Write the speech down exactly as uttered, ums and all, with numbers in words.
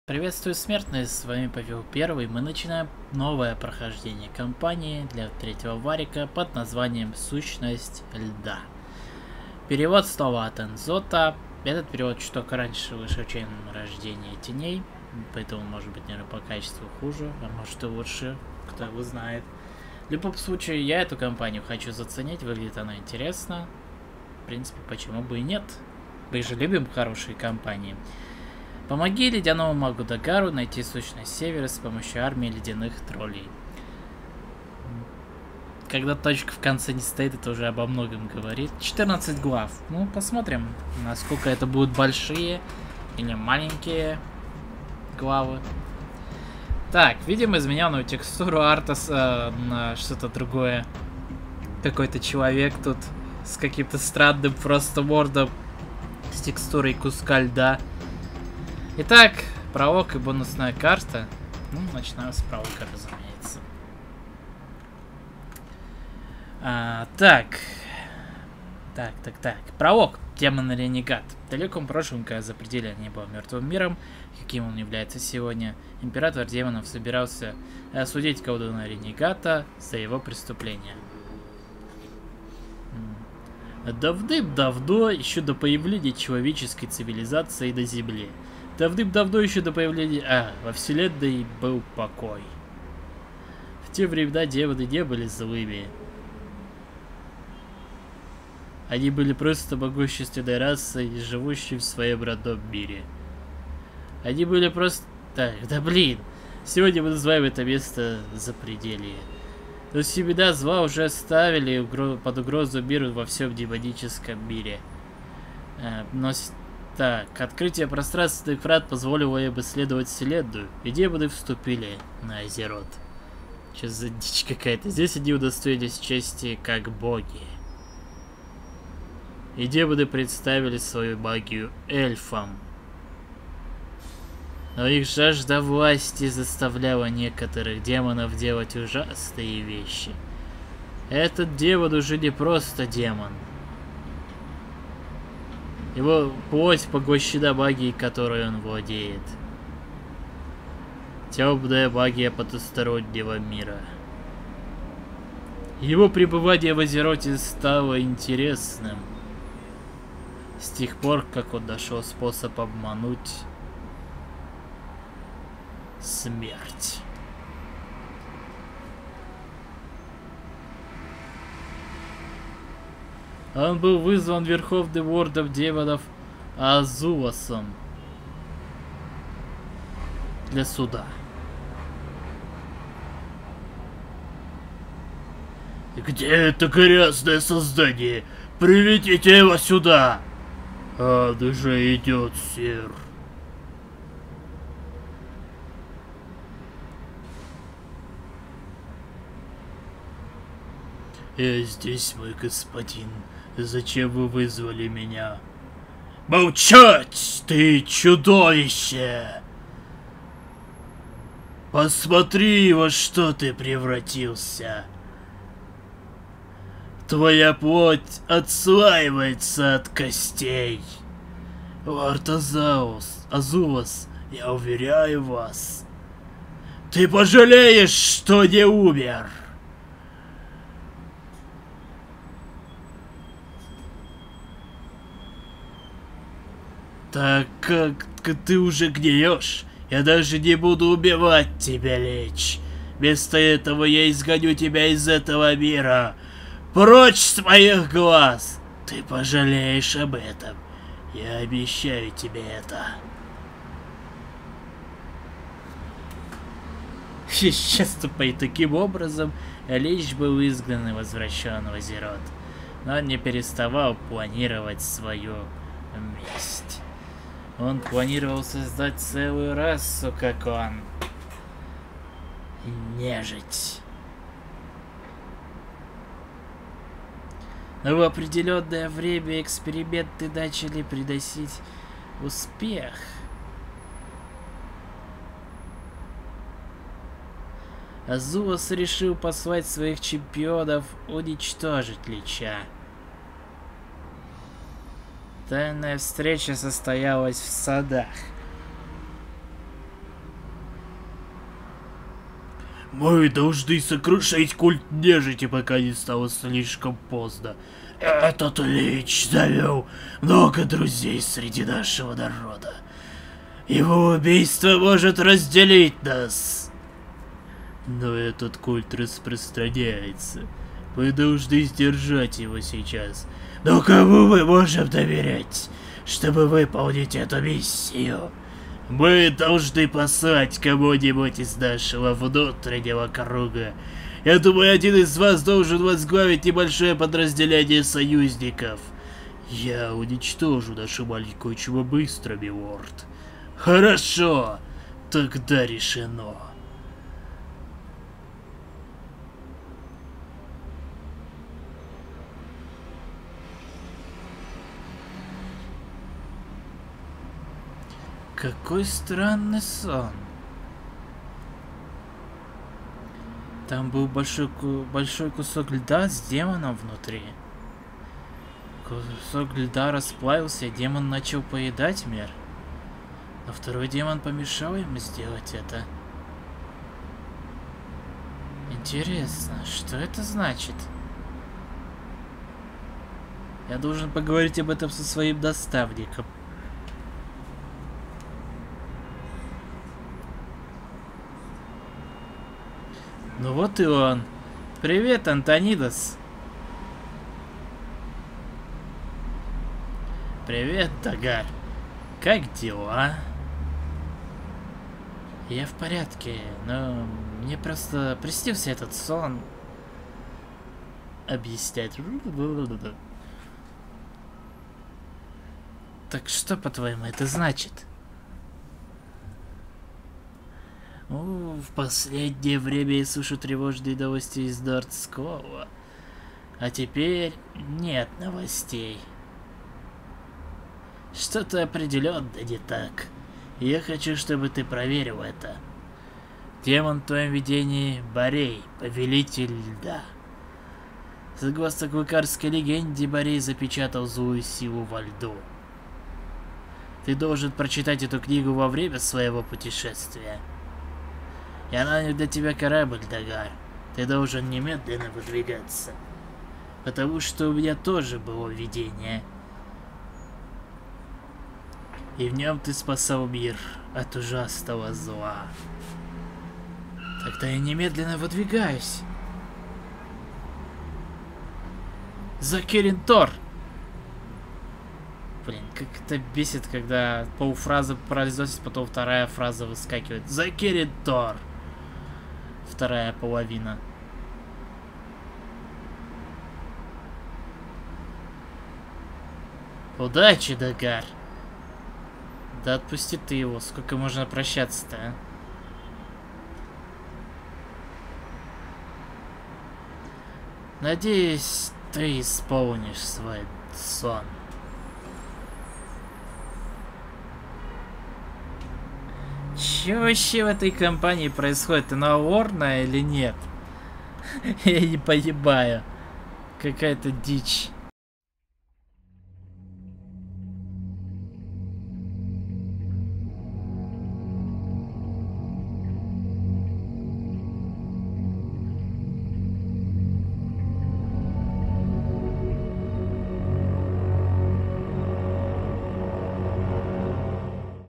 Приветствую, смертные, с вами Павел Первый. Мы начинаем новое прохождение кампании для третьего варика под названием «Сущность льда». Перевод слова от Энзота. Этот перевод чуток раньше вышел, чем «Рождение теней», поэтому может быть, наверное, по качеству хуже, а может и лучше, кто его знает. В любом случае, я эту кампанию хочу заценить, выглядит она интересно. В принципе, почему бы и нет? Мы же любим хорошие кампании. Помоги ледяному магу Дагару найти сущность Севера с помощью армии ледяных троллей. Когда точка в конце не стоит, это уже обо многом говорит. четырнадцать глав. Ну, посмотрим, насколько это будут большие или маленькие главы. Так, видим измененную текстуру Артаса на что-то другое. Какой-то человек тут с каким-то странным просто мордом с текстурой куска льда. Итак, пролог и бонусная карта. Ну, начинаем с пролога, разумеется. А, так. Так, так, так. Пролог. Демон Ренегат. В далеком прошлом, когда запределье не было мертвым миром, каким он является сегодня, император демонов собирался осудить колдуна Ренегата за его преступление. Давным-давно, еще до появления человеческой цивилизации на Земле, Давным-давно еще до появления... А, во вселенной был покой. В те времена демоны не были злыми. Они были просто могущественной расой, живущей в своем родном мире. Они были просто... Так, да блин. Сегодня мы называем это место Запределье. Но семена зла уже оставили угро... под угрозу миру во всем демоническом мире. А, но... Так, открытие пространственных врат позволило им исследовать вселенную, и демоны вступили на Азерот. Что за дичь какая-то? Здесь они удостоились чести как боги. И демоны представили свою магию эльфам. Но их жажда власти заставляла некоторых демонов делать ужасные вещи. Этот демон уже не просто демон. Его плоть поглощена магией, которой он владеет. Темная магия потустороннего мира. Его пребывание в Азероте стало интересным. С тех пор, как он нашел способ обмануть смерть. Он был вызван Верховным Лордом демонов Азуласом для суда. Где это грязное создание? Приведите его сюда! Он уже идет, сэр. Я здесь, мой господин. Зачем вы вызвали меня? Молчать, ты чудовище! Посмотри, во что ты превратился. Твоя плоть отслаивается от костей. Лорд Азаус, Азулас, я уверяю вас, ты пожалеешь, что не умер. Так как ты уже гниешь, я даже не буду убивать тебя, Лич. Вместо этого я изгоню тебя из этого мира. Прочь с моих глаз! Ты пожалеешь об этом. Я обещаю тебе это. Исчезнув таким образом, Лич был изгнан и возвращен в Азерот. Но он не переставал планировать свою месть. Он планировал создать целую расу, как он. Нежить. Но в определенное время эксперименты начали приносить успех. Азулас решил послать своих чемпионов уничтожить Лича. Тайная встреча состоялась в садах. Мы должны сокрушить культ нежити, пока не стало слишком поздно. Этот лич завел много друзей среди нашего народа. Его убийство может разделить нас. Но этот культ распространяется. Мы должны сдержать его сейчас. Но кому мы можем доверять, чтобы выполнить эту миссию? Мы должны послать кого-нибудь из нашего внутреннего круга. Я думаю, один из вас должен возглавить небольшое подразделение союзников. Я уничтожу нашу маленькую чего быстро, милорд. Хорошо, тогда решено. Какой странный сон. Там был большой, большой кусок льда с демоном внутри. Кусок льда расплавился, и демон начал поедать мир. Но второй демон помешал ему сделать это. Интересно, что это значит? Я должен поговорить об этом со своим наставником. Ну вот и он. Привет, Антонидас. Привет, Дагар. Как дела? Я в порядке, но мне просто приснился этот сон. Объяснять. Так что, по-твоему, это значит? Ну, в последнее время я слышу тревожные новости из Нордскова. А теперь нет новостей. Что-то определенно не так. Я хочу, чтобы ты проверил это. Демон в твоем видении Борей, повелитель льда. Согласно клыкарской легенде, Борей запечатал злую силу во льду. Ты должен прочитать эту книгу во время своего путешествия. Я нанял для тебя корабль, Дагар. Ты должен немедленно выдвигаться. Потому что у меня тоже было видение. И в нем ты спасал мир от ужасного зла. Тогда я немедленно выдвигаюсь. За Киринтор! Блин, как это бесит, когда полфразы произносит, потом вторая фраза выскакивает. За Киринтор! Вторая половина. Удачи, Дагар. Да отпусти ты его, сколько можно прощаться-то, а? Надеюсь, ты исполнишь свой сон. Че вообще в этой компании происходит? Она ворная или нет? Я не понимаю. Какая-то дичь.